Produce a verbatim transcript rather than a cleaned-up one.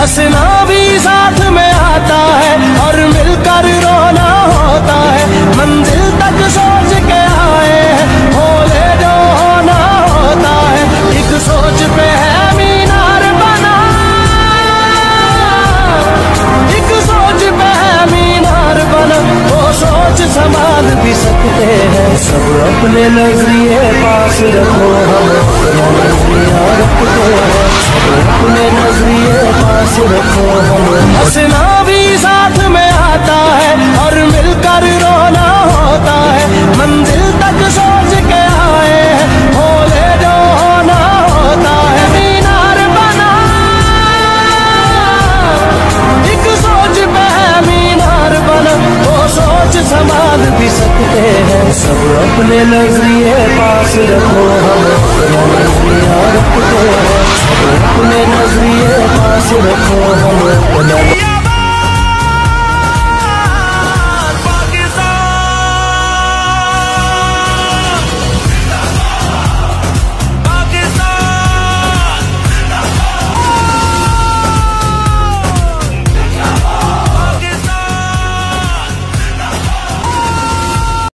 हंसना भी साथ में आता है और मिलकर रोना होता है। मंजिल तक सोच के आए हैं, भोले जो होना होता है। एक सोच पे है मीनार बना, एक सोच पे है मीनार बना। वो सोच संभाल भी सकते हैं। सब अपने नजरिए पास रखो, हम अपना नजरिया रखते हैं। अपने नजरिए पास रखो हम। हंसना भी साथ में आता है और मिलकर रोना होता है। मंजिल तक सोच के आए हैं, भोले जो होना होता है। मीनार बना, एक सोच पे है मीनार बना। वो सोच संभाल भी सकते हैं। सब अपने नजरिए पास रखो, हम अपना नजरिया रखते हैं। अपने नजरिए पास रखो हम अपना